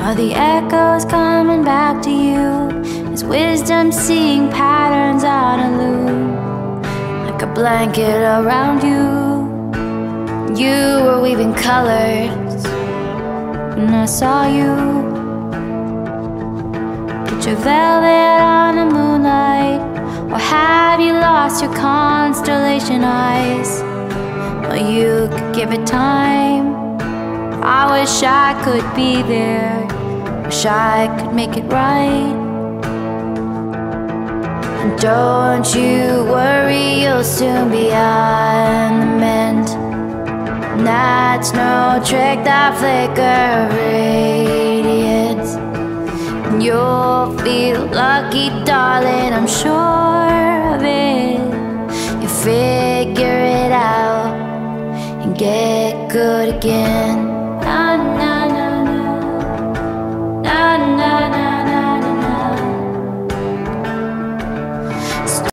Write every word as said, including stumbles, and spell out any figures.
Are the echoes coming back to you? Is wisdom seeing patterns on a loop? Like a blanket around you, you were weaving colors, and I saw you. Put your velvet on the moonlight, or have you lost your constellation eyes? Well, you could give it time. I wish I could be there, wish I could make it right. And don't you worry, you'll soon be on the mend. And that's no trick, that flicker of radiance. And you'll feel lucky, darling, I'm sure of it. You figure it out and get good again.